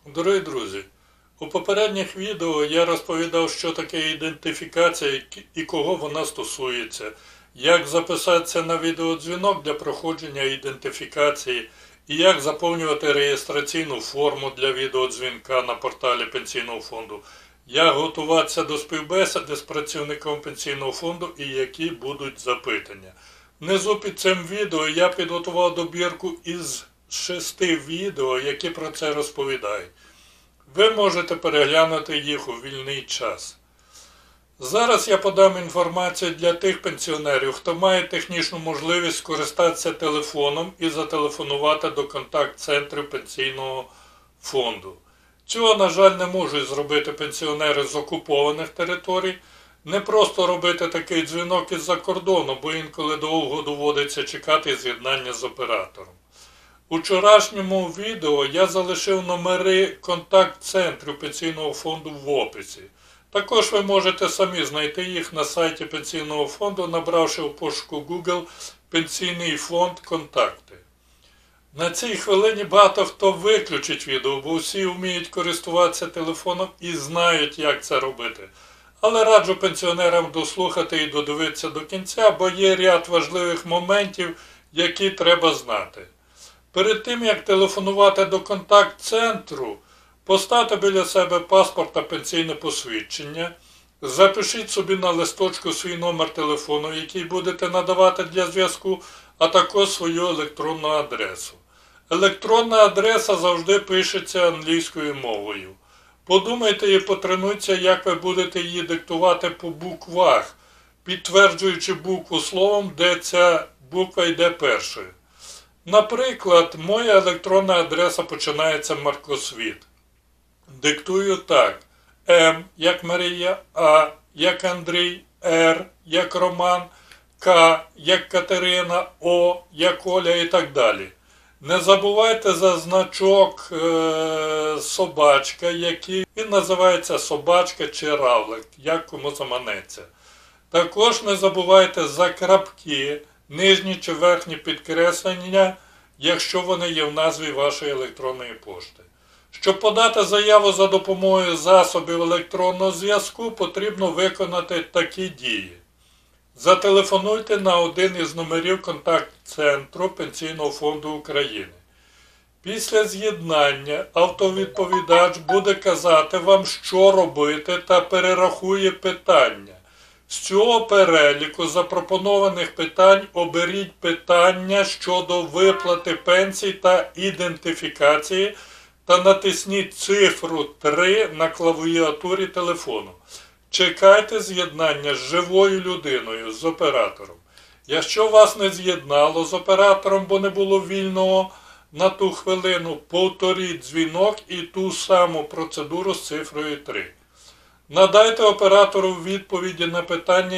Дорогі друзі, у попередніх відео я розповідав, що таке ідентифікація і кого вона стосується, як записатися на відеодзвінок для проходження ідентифікації і як заповнювати реєстраційну форму для відеодзвінка на порталі Пенсійного фонду, як готуватися до співбесіди з працівником Пенсійного фонду і які будуть запитання. Внизу під цим відео я підготував добірку із 6 відео, які про це розповідають. Ви можете переглянути їх у вільний час. Зараз я подам інформацію для тих пенсіонерів, хто має технічну можливість скористатися телефоном і зателефонувати до контакт-центрів Пенсійного фонду. Цього, на жаль, не можуть зробити пенсіонери з окупованих територій. Не просто робити такий дзвінок із-за кордону, бо інколи довго доводиться чекати з'єднання з оператором. У вчорашньому відео я залишив номери контакт-центрів Пенсійного фонду в описі. Також ви можете самі знайти їх на сайті Пенсійного фонду, набравши в пошуку Google «Пенсійний фонд. Контакти». На цій хвилині багато хто виключить відео, бо всі вміють користуватися телефоном і знають, як це робити. Але раджу пенсіонерам дослухати і додивитися до кінця, бо є ряд важливих моментів, які треба знати. Перед тим, як телефонувати до контакт-центру, поставте біля себе паспорт та пенсійне посвідчення, запишіть собі на листочку свій номер телефону, який будете надавати для зв'язку, а також свою електронну адресу. Електронна адреса завжди пишеться англійською мовою. Подумайте і потренуйтеся, як ви будете її диктувати по буквах, підтверджуючи букву словом, де ця буква йде першою. Наприклад, моя електронна адреса починається Маркосвіт. Диктую так. М, як Марія, А, як Андрій, Р, як Роман, К, як Катерина, О, як Оля і так далі. Не забувайте за значок собачка, який він називається собачка чи равлик, як кому заманеться. Також не забувайте за крапки, нижні чи верхні підкреслення, якщо вони є в назві вашої електронної пошти. Щоб подати заяву за допомогою засобів електронного зв'язку, потрібно виконати такі дії. Зателефонуйте на один із номерів контакт-центру Пенсійного фонду України. Після з'єднання автовідповідач буде казати вам, що робити, та перерахує питання. З цього переліку запропонованих питань оберіть питання щодо виплати пенсій та ідентифікації та натисніть цифру 3 на клавіатурі телефону. Чекайте з'єднання з живою людиною, з оператором. Якщо вас не з'єднало з оператором, бо не було вільного на ту хвилину, повторіть дзвінок і ту саму процедуру з цифрою 3. Надайте оператору відповіді на питання,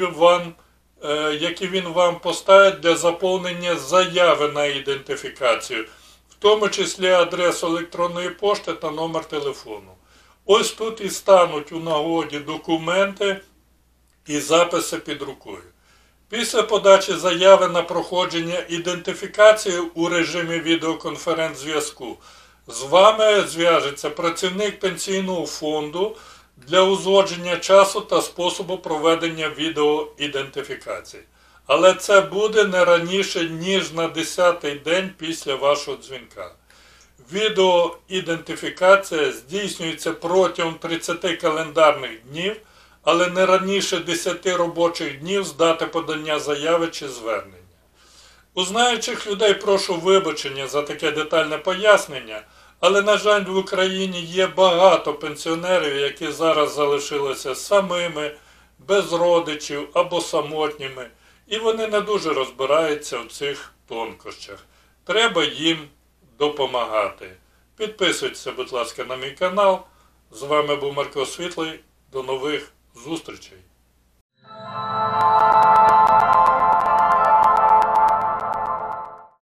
які він вам поставить для заповнення заяви на ідентифікацію, в тому числі адресу електронної пошти та номер телефону. Ось тут і стануть у нагоді документи і записи під рукою. Після подачі заяви на проходження ідентифікації у режимі відеоконференц-зв'язку з вами зв'яжеться працівник Пенсійного фонду для узгодження часу та способу проведення відеоідентифікації. Але це буде не раніше, ніж на 10-й день після вашого дзвінка. Відеоідентифікація здійснюється протягом 30 календарних днів, але не раніше 10 робочих днів з дати подання заяви чи звернення. У знаючих людей прошу вибачення за таке детальне пояснення, але, на жаль, в Україні є багато пенсіонерів, які зараз залишилися самими, без родичів або самотніми, і вони не дуже розбираються в цих тонкощах. Треба їм допомагати. Підписуйтеся, будь ласка, на мій канал. З вами був Марко Світлий. До нових зустрічей.